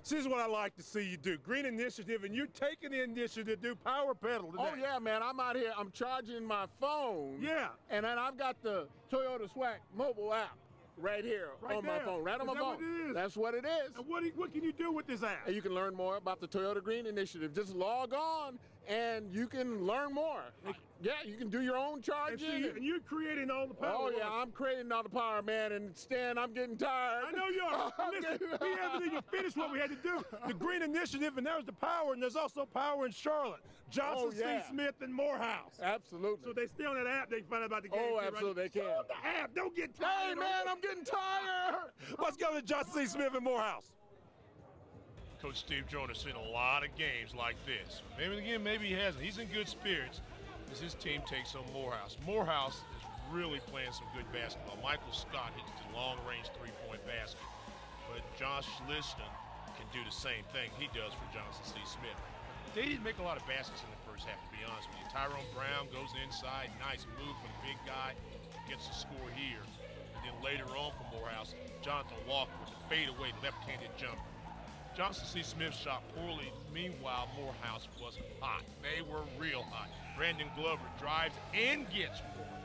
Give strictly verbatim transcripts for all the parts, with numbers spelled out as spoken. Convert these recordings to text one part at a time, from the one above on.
See, this is what I like to see you do. Green initiative, and you're taking the initiative to do power pedal today. Oh, yeah, man. I'm out here. I'm charging my phone. Yeah. And then I've got the Toyota S W A C mobile app right here right on there. my phone. Right on is my that phone. What it is? That's what it is. And what, do you, what can you do with this app? And you can learn more about the Toyota Green Initiative. Just log on, and you can learn more. Yeah, you can do your own charging. And, see, and you're creating all the power. Oh, yeah, I'm creating all the power, man. And Stan, I'm getting tired. I know you are. Listen, we haven't even finished what we had to do. The Green Initiative, and there's the power, and there's also power in Charlotte. Johnson, oh, yeah. C. Smith, and Morehouse. Absolutely. So they stay on that app. They can find out about the game. Oh, absolutely, right? they can. So on the app. Don't get tired. Hey, man, I'm getting tired. Let's go to Johnson, C. Smith, and Morehouse. Coach Steve Joyner has seen a lot of games like this. Maybe again, maybe he hasn't. He's in good spirits as his team takes on Morehouse. Morehouse is really playing some good basketball. Michael Scott hits the long-range three-point basket, but Josh Liston can do the same thing he does for Johnson C. Smith. They didn't make a lot of baskets in the first half, to be honest with you. Tyrone Brown goes inside, nice move from the big guy, gets the score here. And then later on for Morehouse, Jonathan Walker with the fadeaway left-handed jumper. Johnson C. Smith shot poorly. Meanwhile, Morehouse was hot. They were real hot. Brandon Glover drives and gets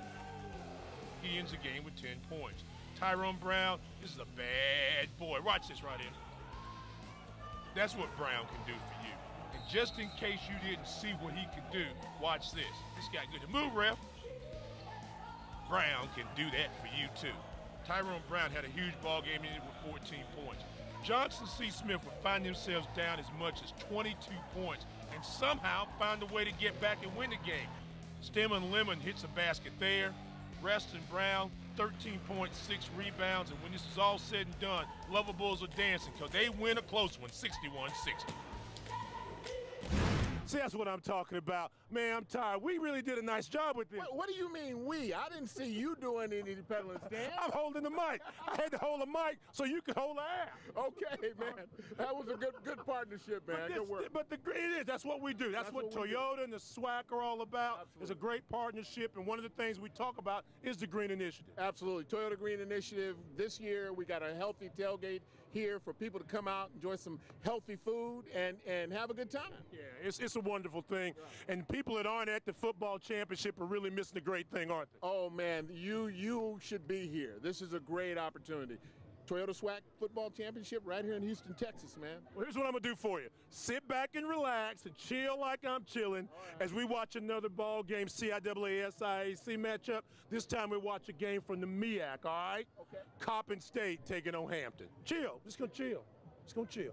one. He ends the game with ten points. Tyrone Brown, this is a bad boy. Watch this right here. That's what Brown can do for you. And just in case you didn't see what he could do, watch this. This guy good to move, ref. Brown can do that for you too. Tyrone Brown had a huge ball game in it with fourteen points. Johnson C. Smith would find themselves down as much as twenty-two points and somehow find a way to get back and win the game. Stemon Lemon hits a basket there. Reston Brown, thirteen points, six rebounds, and when this is all said and done, Lovables are dancing because they win a close one, sixty-one sixty. See, that's what I'm talking about. Man, I'm tired. We really did a nice job with this. What, what do you mean we? I didn't see you doing any pedaling, Stan. I'm holding the mic. I had to hold the mic so you could hold the air. Okay, man. That was a good good partnership, man. But, good this, work. but the it is. That's what we do. That's, That's what, what we Toyota do. and the S W A C are all about. Absolutely. It's a great partnership, and one of the things we talk about is the Green Initiative. Absolutely. Toyota Green Initiative. This year, we got a healthy tailgate here for people to come out, enjoy some healthy food, and, and have a good time. Yeah, it's, it's a wonderful thing. And people that aren't at the football championship are really missing a great thing, aren't they? Oh, man, you you should be here. This is a great opportunity. Toyota S W A C Football Championship right here in Houston, Texas, man. Well, here's what I'm going to do for you. Sit back and relax and chill like I'm chilling right. as we watch another ball game, C I A A S I A C matchup. This time we watch a game from the MEAC, all right? Okay. Coppin State taking on Hampton. Chill. Just going to chill. Just going to chill.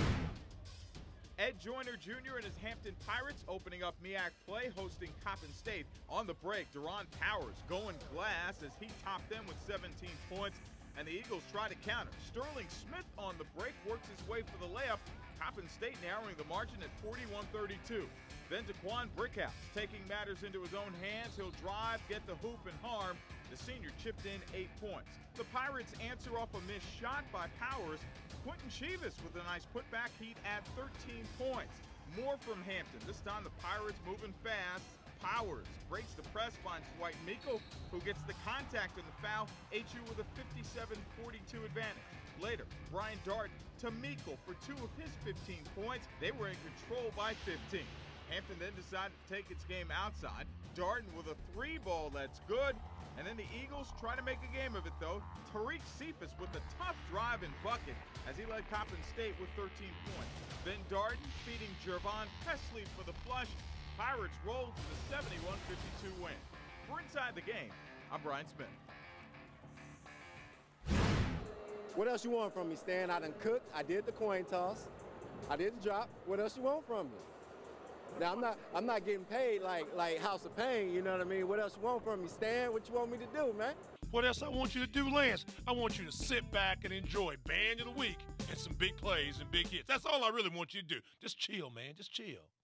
Ed Joyner Junior and his Hampton Pirates opening up MEAC play, hosting Coppin State. On the break, Deron Powers going glass as he topped them with seventeen points, and the Eagles try to counter. Sterling Smith on the break works his way for the layup. Coppin State narrowing the margin at forty-one thirty-two. Then Daquan Brickhouse taking matters into his own hands. He'll drive, get the hoop, and harm. The senior chipped in eight points. The Pirates answer off a missed shot by Powers. Quentin Chivas with a nice putback. He'd add thirteen points. More from Hampton. This time the Pirates moving fast. Powers breaks the press, finds Dwight Meikle, who gets the contact and the foul. H U with a fifty-seven forty-two advantage. Later, Brian Darden to Meikle for two of his fifteen points. They were in control by fifteen. Hampton then decided to take its game outside. Darden with a three ball that's good. And then the Eagles try to make a game of it, though. Tariq Cephas with a tough drive and bucket as he led Coppin State with thirteen points. Then Darden feeding Jervon Presley for the flush. Pirates roll to the seventy-one fifty-two win. For Inside the Game, I'm Brian Smith. What else you want from me, Stan? I done cooked. I did the coin toss. I did the drop. What else you want from me? Now, I'm not I'm not getting paid like like House of Pain, you know what I mean? What else you want from me, Stan? What you want me to do, man? What else I want you to do, Lance? I want you to sit back and enjoy Band of the Week and some big plays and big hits. That's all I really want you to do. Just chill, man. Just chill.